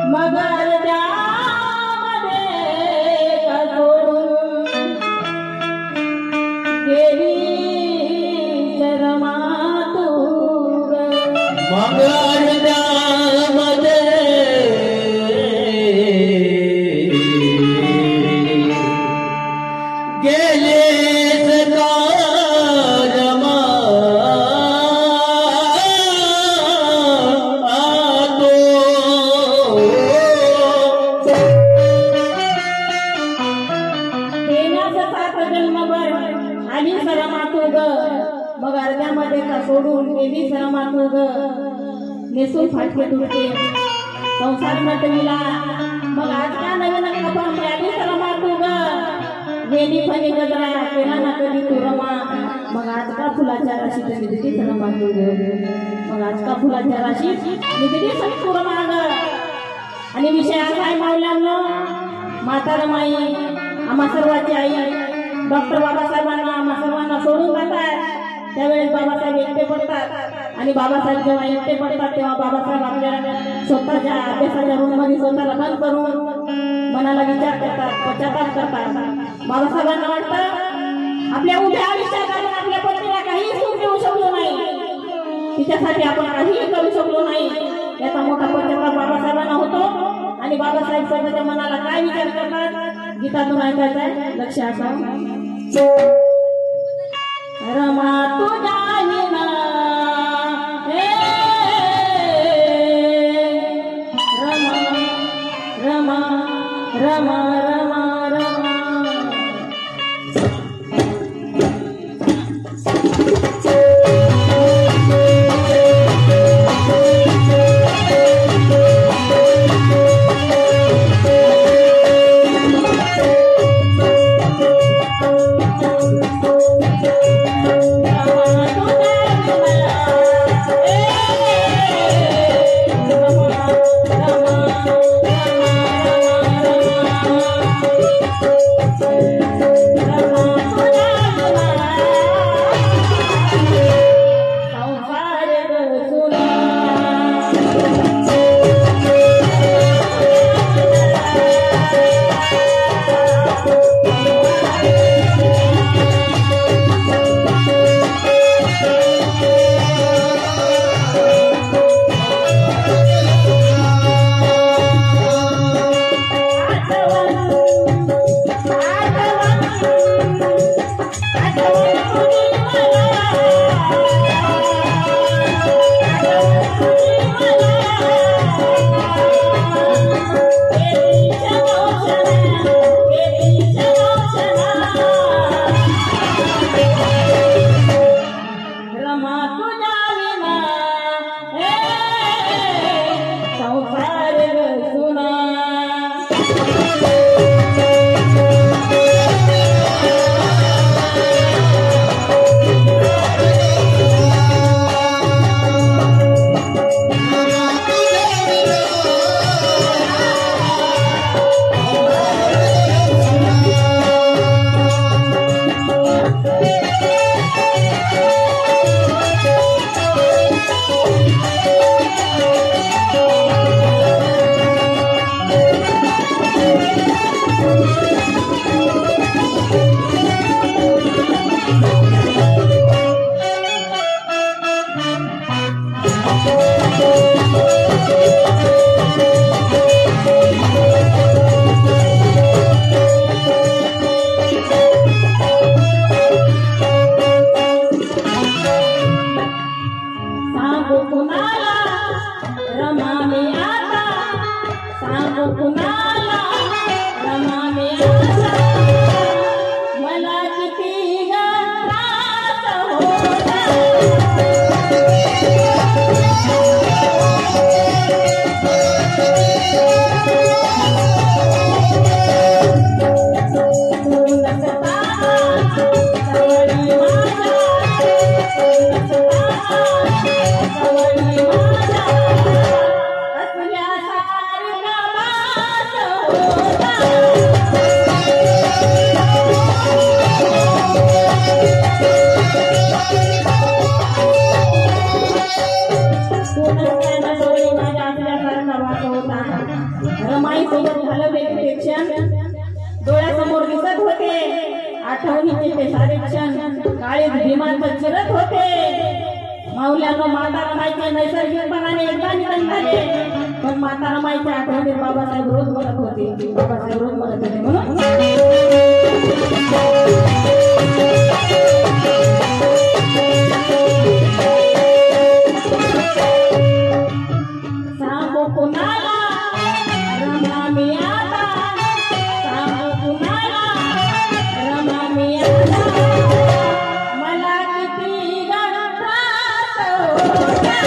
मगर त्यामध्ये कसोडून गेली शरमा तू मगर त्यामध्ये गेले मग अर्ध्यामध्ये का सोडून गेली शरमा तू ग नेसून फाटके तुटके संसार नटविला मग आज का नवीन कपन मिळाली शरमा तू ग वेणी फणी गजरा केला ना कधी तू रमा मग आज का फुलाच्या राशीत निघली शरमा तू ग मग आज का फुलाच्या राशीत निघली तू रमा ग आणि विषय असा आहे मावल्यांनो माता रमाई आम्हा सर्वांची आई डॉक्टर बाबासाहेबांना आम्हा सर्वांना सोडून जातात त्यावेळेस बाबासाहेब एकटे पडतात आणि बाबासाहेब जेव्हा एकटे पडतात तेव्हा बाबासाहेब आपल्या स्वतःच्या अभ्यासाच्या रूममध्ये स्वतःला बंद करून मनाला विचार करतात पश्चाताप करतात बाबासाहेबांना वाटतं आपल्या उभ्या आयुष्यात आपण आपल्या पत्नीला काहीही सुख देऊ शकलो नाही तिच्यासाठी आपण काहीही करू शकलो नाही याचा मोठा पश्चाताप बाबासाहेबांना होतो आणि बाबासाहेब स्वतःच्या मनाला काय विचार करतात गीतातून ऐकायचं लक्ष असावं रमा तुझ्या विना रमा रमा रमा रमा रमा रमाई सोबत घालवलेले ते क्षण डोळ्यासमोर दिसत होते. आठवणीचे ते सारे क्षण काळे भीमांत चिरत होते. माऊल्यानं माता रमाईचे नैसर्गिकपणाने एकदा निधन झाले, पण माता रमाईच्या आठवणीत बाबासाहेब रोज म्हणत होते, बाबासाहेब रोज म्हणत होते म्हणून सांगू कुणाला रमा मी आता, सांगू कुणाला रमा मी आता, मला किती त्रास होता.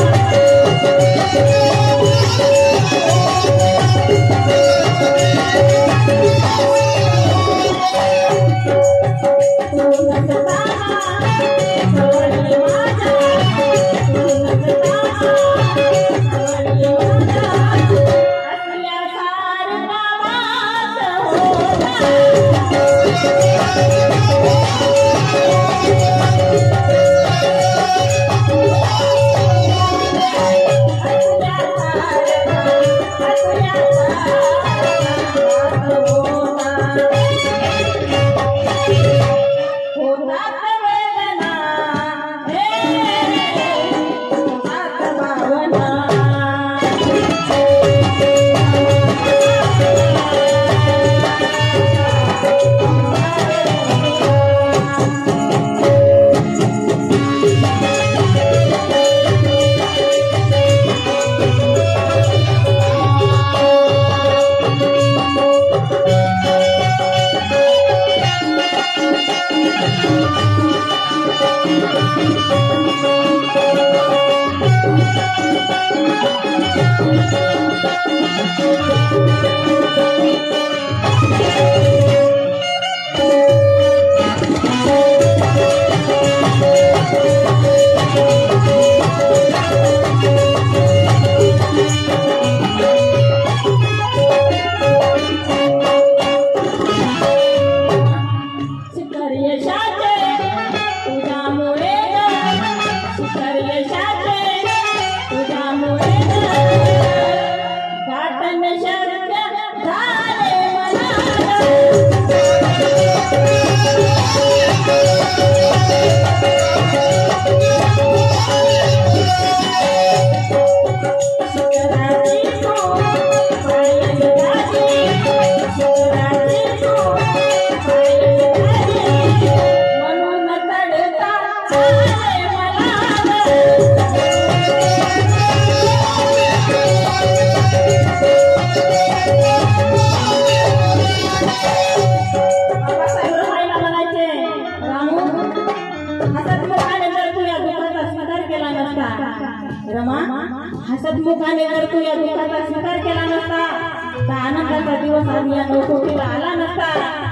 रमा हसतमुखाने जर तू या दुःखाचा स्वीकार केला नसता तर आनंदाचा दिवस आज या नौकोटीला आला नसता.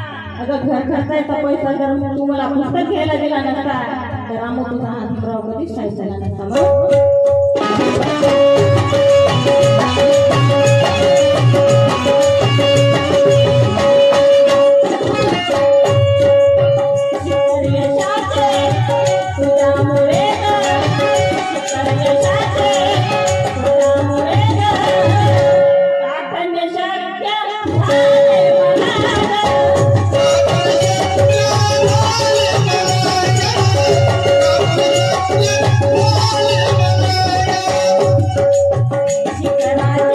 अगं घर खर्चायचा पैसा जर तू मला पुस्तक घ्यायला दिला नसता तर रामू तुझा हा भिमराव कधीच शाहीर झाला नसता. Thank you.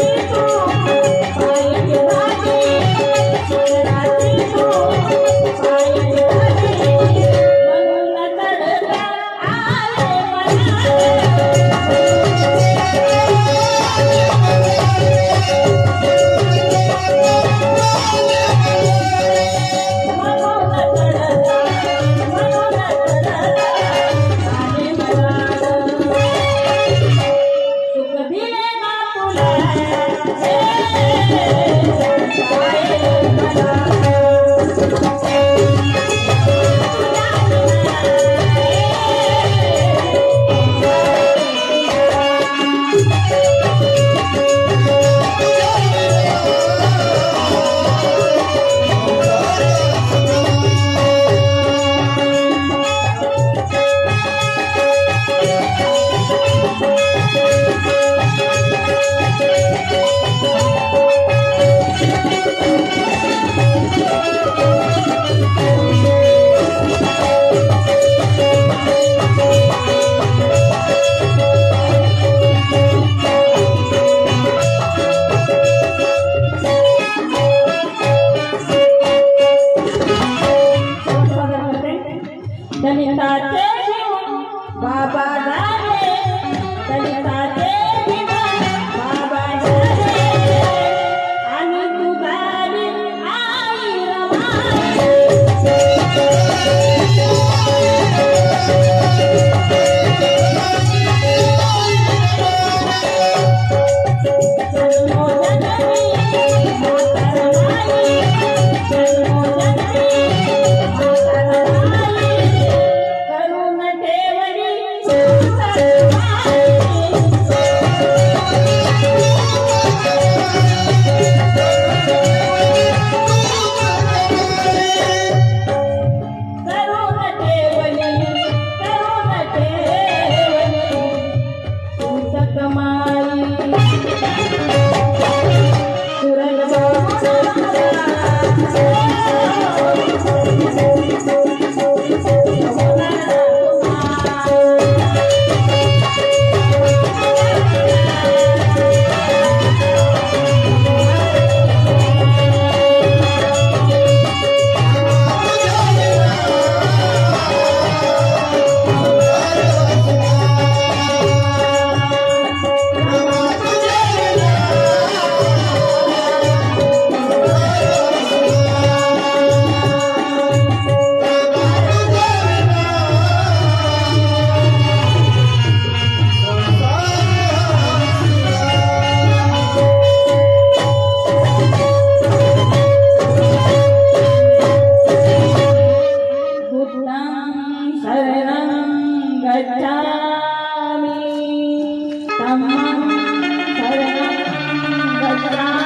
गच्छामि तम्मं शरणं गच्छामि